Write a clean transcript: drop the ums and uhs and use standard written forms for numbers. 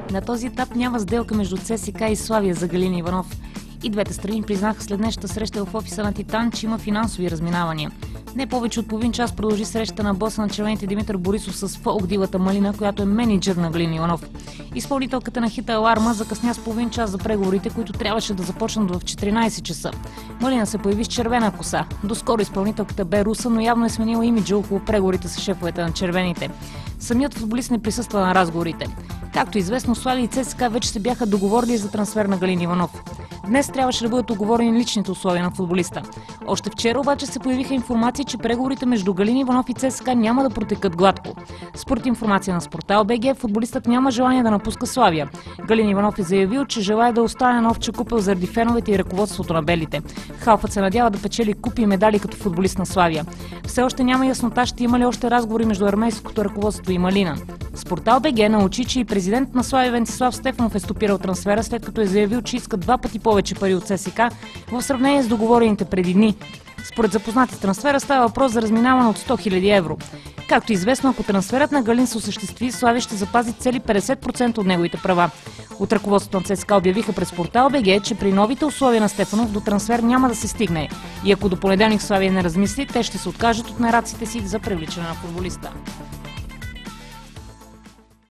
На този етап няма сделка между ЦСКА и Славия за Галин Иванов. И двете страни признаха след днешната среща в офиса на Титан, че има финансови разминавания. Не повече от половин час продължи срещата на боса на червените Димитър Борисов с фолк дивата Малина, която е мениджър на Галин Иванов. Изпълнителката на хита Аларма закъсня с половин час за преговорите, които трябваше да започнат в 14 часа. Малина се появи с червена коса. Доскоро изпълнителката бе руса, но явно е сменила имиджа около преговорите с шефовете на червените. Самият футболист не присъства на разговорите. Както известно, Славия и ЦСКА вече се бяха договорили за трансфер на Галин Иванов. Днес трябваше да бъдат оговорени личните условия на футболиста. Още вчера обаче се появиха информации, че преговорите между Галин Иванов и ЦСКА няма да протекат гладко. Според информация на Спортал БГ, футболистът няма желание да напуска Славия. Галин Иванов е заявил, че желае да остане на овча купел заради феновете и ръководството на белите. Халфът се надява да печели купи и медали като футболист на Славия. Все още няма яснота ще има ли още разговори между армейското ръководство и Малина. Спортал БГ научи, че и президент на Славия Вентзи Stefanов е стопирал трансфера, след като е заявил, че иска 2 пъти повече пари от ЦСКА в сравнение с договорените преди дни. Според запознати с трансфера става въпрос за разминаване от 100 000 евро. Както известно, ако трансферът на Галин се осъществи, Славия ще запази цели 50% от неговите права. От ръководството на ЦСКА обявиха през Портал БГ, че при новите условия на Стефанов до трансфер няма да се стигне. И ако до понеделник Славия не размисли, те ще се откажат от нараците си за привличане на футболиста.